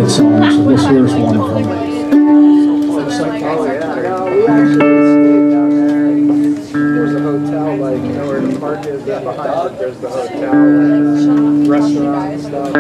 good song, so this here's one of them. Oh yeah, no, we actually stayed down there. There's a hotel, like, you know where the park is, that behind it, there's the hotel, and restaurant and stuff.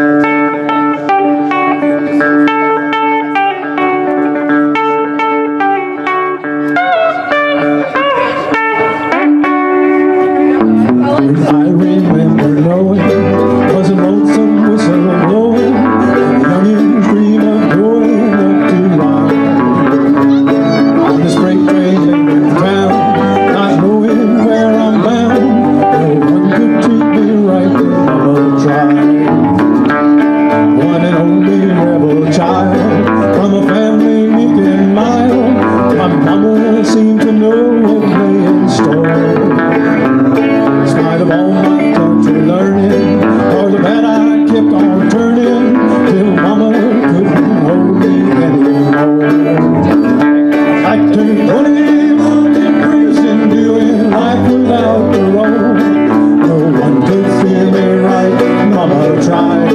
I remember knowing was a lonesome whistle blowing, youngin' dream of going up to Rome. On this freight train leaving town, not knowing where I'm bound, no one could treat me right, but I'll try. One and only rebel child, from a family meek and mild, my mama seemed to know what lay in store. In spite of all my country learning, for the bad I kept on turning, till mama couldn't hold me anymore. I turned 21 in prison, doing life without parole. No one could feel me right. Mama tried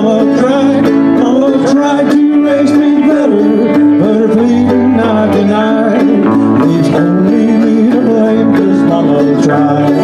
to raise me better, but her pleading I denied. Leaves only me to blame, 'cause mama tried.